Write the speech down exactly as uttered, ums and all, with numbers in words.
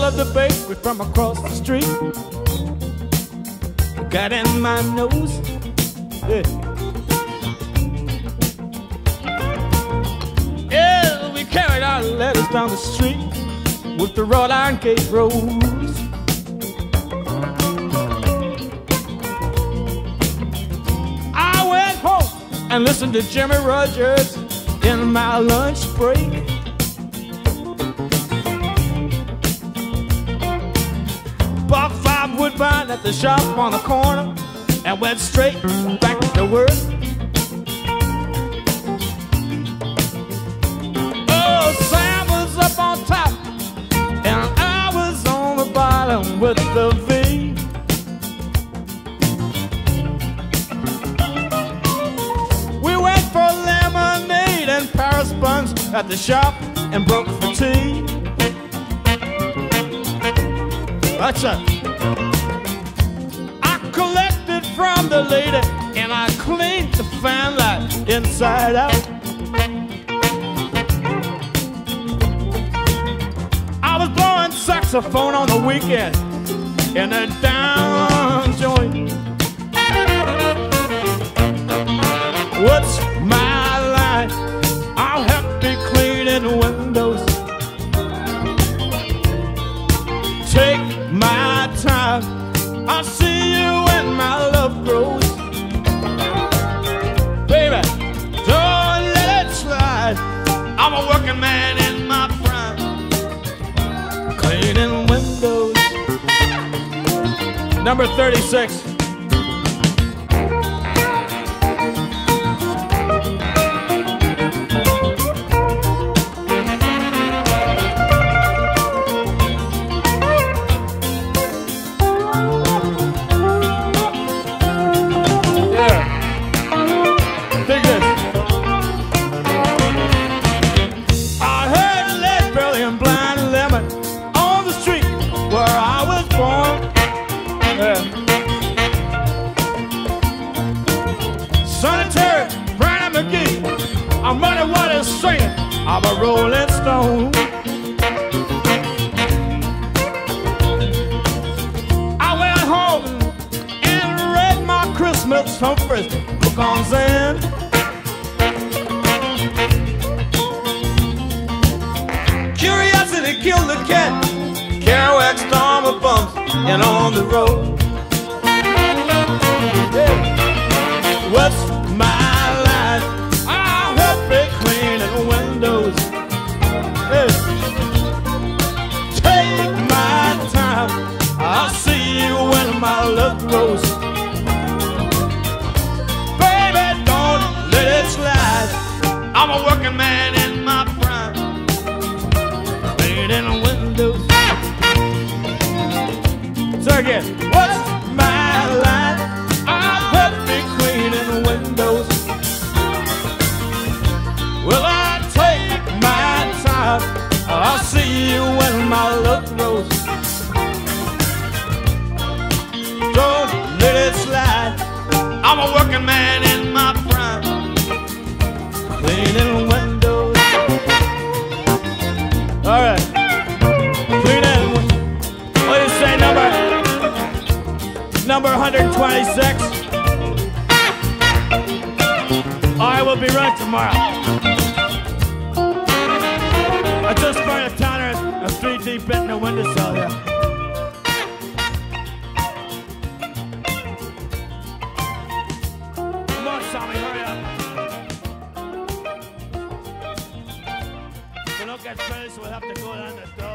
of the bakery from across the street got in my nose. Yeah. Yeah, we carried our letters down the street with the wrought iron gate rose. I went home and listened to Jimmy Rogers in my lunch break. Bought five Woodbine at the shop on the corner and went straight back to work. Oh, Sam was up on top and I was on the bottom with the V. We went for lemonade and Paris buns at the shop and broke for tea. That's it. I collected from the lady and I cleaned the fan light inside out. I was blowing saxophone on the weekend in a down joint. What's my line? I'll have to be cleaning windows. Take my time, I'll see you when my love grows. Baby, don't let it slide. I'm a working man in my prime, cleaning windows. Number thirty-six. I'm running what is singing, I'm a rolling stone. I went home and read my Christmas Humphreys book on Zen. Curiosity killed the cat, Kerouac storm of bumps and on the road. Yeah. What's my windows? Hey. Take my time, I'll see you when my love grows. Baby, don't let it slide. I'm a working man in my prime, cleaning windows. So again, what's my line? I'll help me cleaning windows. Well, I I'll see you when my love grows. Don't let it slide. I'm a working man in my prime, cleaning windows. All right, cleaning. What do you say, number? Number one twenty-six. I will be right tomorrow. I just burned a toner and three deep in the windowsill here. Come on, Sammy, hurry up. If we don't get finished, we'll have to go down the door.